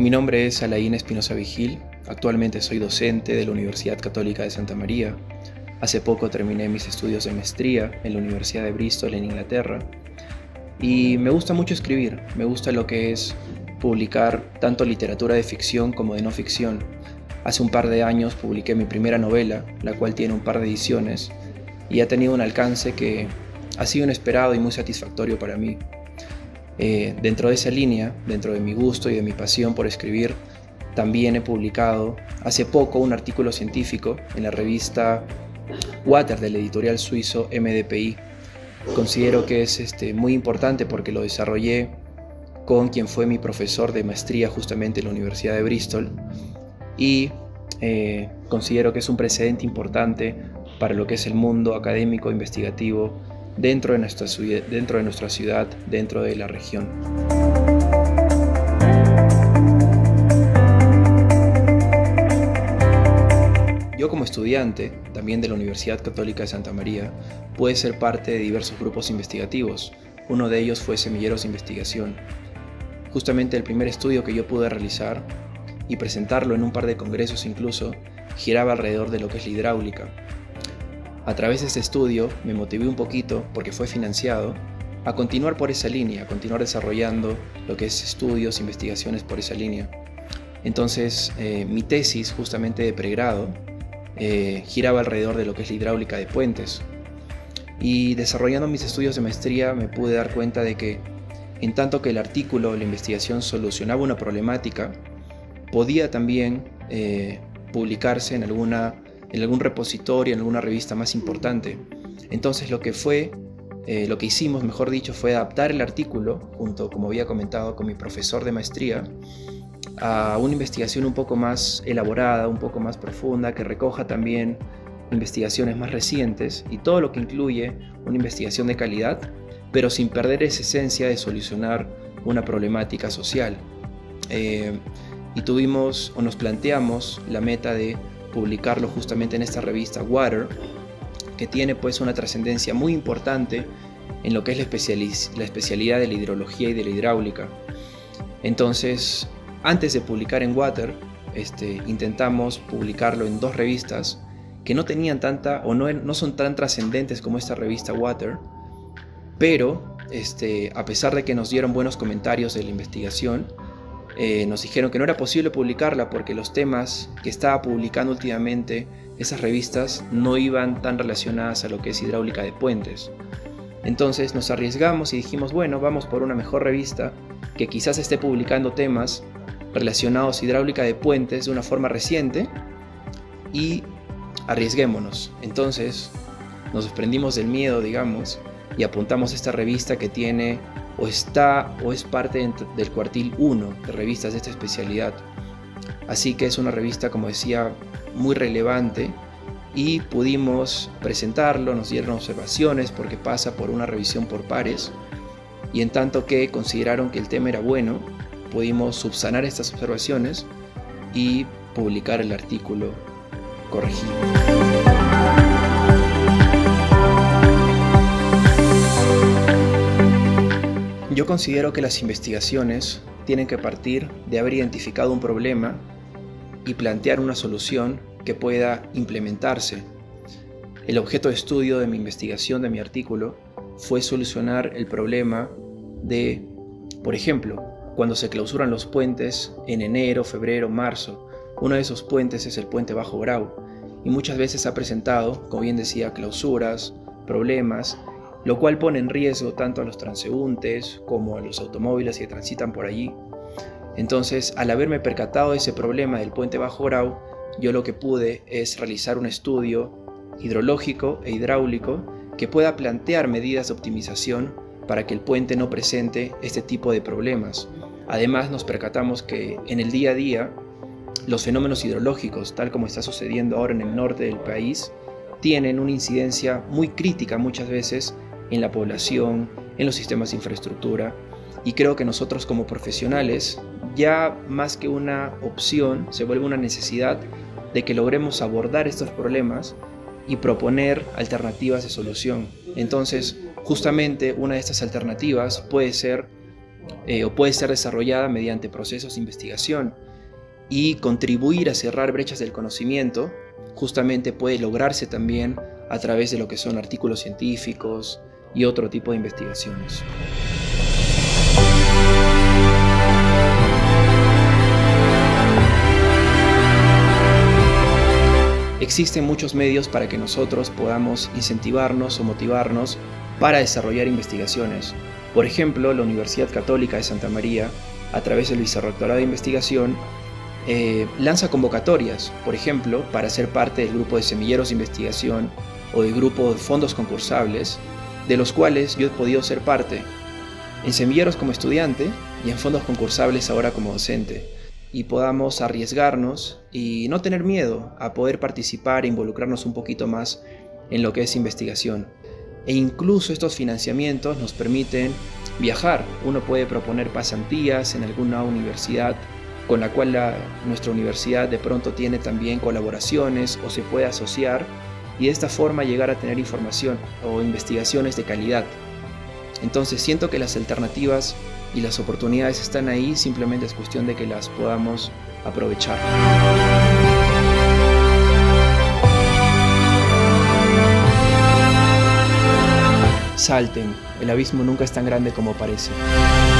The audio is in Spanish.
Mi nombre es Alain Espinosa Vigil, actualmente soy docente de la Universidad Católica de Santa María. Hace poco terminé mis estudios de maestría en la Universidad de Bristol en Inglaterra y me gusta mucho escribir, me gusta lo que es publicar tanto literatura de ficción como de no ficción. Hace un par de años publiqué mi primera novela, la cual tiene un par de ediciones y ha tenido un alcance que ha sido inesperado y muy satisfactorio para mí. Dentro de esa línea, dentro de mi gusto y de mi pasión por escribir, también he publicado hace poco un artículo científico en la revista Water del editorial suizo MDPI. Considero que es muy importante porque lo desarrollé con quien fue mi profesor de maestría justamente en la Universidad de Bristol y considero que es un precedente importante para lo que es el mundo académico investigativo dentro de nuestra ciudad, dentro de la región. Yo como estudiante, también de la Universidad Católica de Santa María, pude ser parte de diversos grupos investigativos. Uno de ellos fue Semilleros de Investigación. Justamente el primer estudio que yo pude realizar y presentarlo en un par de congresos incluso, giraba alrededor de lo que es la hidráulica. A través de este estudio me motivé un poquito, porque fue financiado, a continuar por esa línea, a continuar desarrollando lo que es estudios, investigaciones por esa línea. Entonces mi tesis justamente de pregrado giraba alrededor de lo que es la hidráulica de puentes. Y desarrollando mis estudios de maestría me pude dar cuenta de que en tanto que el artículo, la investigación solucionaba una problemática, podía también publicarse en algún repositorio, en alguna revista más importante. Entonces lo que hicimos, mejor dicho, fue adaptar el artículo, junto, como había comentado, con mi profesor de maestría, a una investigación un poco más elaborada, un poco más profunda, que recoja también investigaciones más recientes y todo lo que incluye una investigación de calidad, pero sin perder esa esencia de solucionar una problemática social. Y nos planteamos la meta de publicarlo justamente en esta revista Water, que tiene pues una trascendencia muy importante en lo que es la especialidad de la hidrología y de la hidráulica. Entonces, antes de publicar en Water, intentamos publicarlo en dos revistas que no tenían tanta o no son tan trascendentes como esta revista Water, pero a pesar de que nos dieron buenos comentarios de la investigación, nos dijeron que no era posible publicarla porque los temas que estaba publicando últimamente esas revistas no iban tan relacionadas a lo que es hidráulica de puentes. Entonces nos arriesgamos y dijimos, bueno, vamos por una mejor revista que quizás esté publicando temas relacionados a hidráulica de puentes de una forma reciente y arriesguémonos. Entonces nos desprendimos del miedo, digamos, y apuntamos a esta revista que tiene o es parte del cuartil 1 de revistas de esta especialidad. Así que es una revista, como decía, muy relevante y pudimos presentarlo, nos dieron observaciones porque pasa por una revisión por pares y en tanto que consideraron que el tema era bueno, pudimos subsanar estas observaciones y publicar el artículo corregido. Yo considero que las investigaciones tienen que partir de haber identificado un problema y plantear una solución que pueda implementarse. El objeto de estudio de mi investigación, de mi artículo, fue solucionar el problema de, por ejemplo, cuando se clausuran los puentes en enero, febrero, marzo. Uno de esos puentes es el puente Bajo Grau y muchas veces ha presentado, como bien decía, clausuras, problemas, lo cual pone en riesgo tanto a los transeúntes como a los automóviles que transitan por allí. Entonces, al haberme percatado de ese problema del puente Bajo Grau, yo lo que pude es realizar un estudio hidrológico e hidráulico que pueda plantear medidas de optimización para que el puente no presente este tipo de problemas. Además, nos percatamos que en el día a día, los fenómenos hidrológicos, tal como está sucediendo ahora en el norte del país, tienen una incidencia muy crítica muchas veces en la población, en los sistemas de infraestructura, y creo que nosotros como profesionales, ya más que una opción, se vuelve una necesidad de que logremos abordar estos problemas y proponer alternativas de solución. Entonces, justamente una de estas alternativas puede ser o puede ser desarrollada mediante procesos de investigación y contribuir a cerrar brechas del conocimiento. Justamente puede lograrse también a través de lo que son artículos científicos y otro tipo de investigaciones. Existen muchos medios para que nosotros podamos incentivarnos o motivarnos para desarrollar investigaciones. Por ejemplo, la Universidad Católica de Santa María, a través del Vicerrectorado de Investigación, lanza convocatorias, por ejemplo, para ser parte del grupo de semilleros de investigación o del grupo de fondos concursables, de los cuales yo he podido ser parte, en semilleros como estudiante y en fondos concursables ahora como docente, y podamos arriesgarnos y no tener miedo a poder participar e involucrarnos un poquito más en lo que es investigación. E incluso estos financiamientos nos permiten viajar. Uno puede proponer pasantías en alguna universidad con la cual nuestra universidad de pronto tiene también colaboraciones o se puede asociar y de esta forma llegar a tener información o investigaciones de calidad. Entonces siento que las alternativas y las oportunidades están ahí, simplemente es cuestión de que las podamos aprovechar. Salten, el abismo nunca es tan grande como parece.